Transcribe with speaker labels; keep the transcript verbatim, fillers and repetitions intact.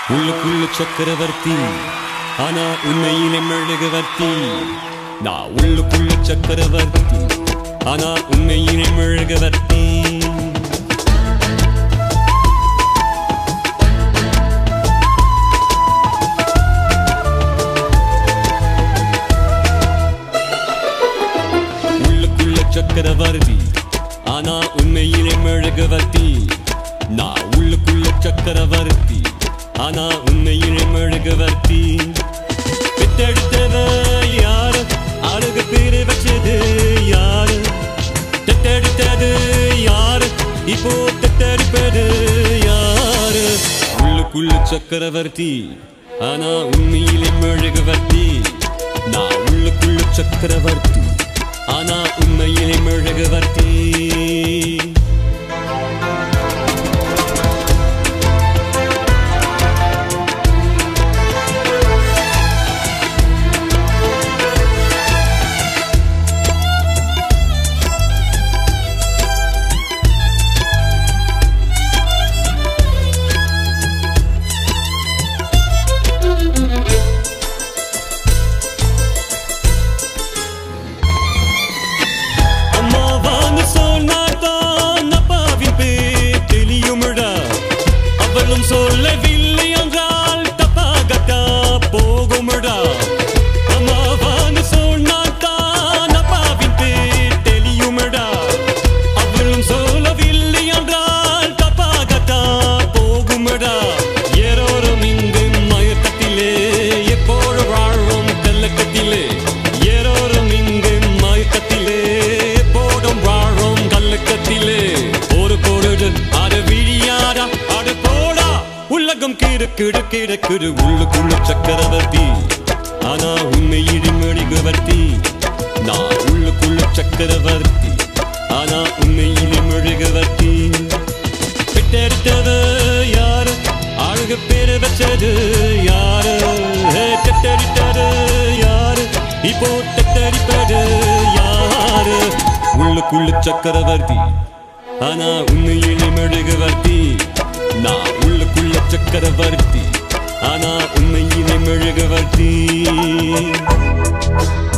Speaker 1: உள்ளுக்குள்ள சக்கரவர்த்தி ஆனா உண்மையிலே மெழுகுவர்த்தி. நான் உள்ளுக்குள்ள சக்கரவர்த்தி ஆனா உண்மையிலே மெழுகுவர்த்தி. உள்ளுக்குள்ள சக்கரவர்த்தி ஆனா உண்மையிலே மெழுகுவர்த்தி. நான் உள்ளுக்குள்ள சக்கரவர்த்தி ஆனா உண்மையிலே மெழுகுவர்த்தி. பெத்தெடுத்தவ யாரு, அழகு பேரு வச்சது யாரு, பெத்தெடுத்தது யாரு, இப்போ பெத்தெடுப்பது யாரு. உள்ளுக்குள்ள சக்கரவர்த்தி ஆனா உண்மையிலே மெழுகுவர்த்தி. நான் உள்ளுக்குள்ள சக்கரவர்த்தி ஆனா உண்மையிலே மெழுகுவர்த்தி. சொல்லவில்லை என்றால் தப்பாகத்தா போகுமடா. அம்மாவான்னு சொன்னாத்தான் அப்பாவின் பேர் தெரியுமடா. அவளும் சொல்லவில்லை என்றால் தப்பாகத்தா போகுமடா. ஏரோரும் இங்கு மயக்கத்திலே எப்போது வாழும் கல்லக்கத்திலே. ஏரோரும் இங்கு மயக்கத்திலே எப்போதும் வாழும் கல்லக்கத்திலே. ஒரு பொழுது அது விழியாடா, அது போடா உலகம் கிடு கிடு கிடு கிடு. உள்ளுக்குள்ள சக்கரவர்த்தி ஆனா உண்மையிலே மெழுகுவர்த்தி. நான் உள்ளுக்குள்ள சக்கரவர்த்தி ஆனா உண்மையிலே மெழுகுவர்த்தி. பெற்றெடுத்தவ யாரு, அழகு பேரு வச்சது யாரு, பெற்றெடுத்தது யாரு, இப்போ பெற்றெடுப்பது யாரு. உள்ளுக்குள்ள சக்கரவர்த்தி ஆனா உண்மையிலே மெழுகுவர்த்தி. நான் உள்ளுக்குள்ள சக்கரவர்த்தி ஆனா உண்மையிலே மெழுகுவர்த்தி.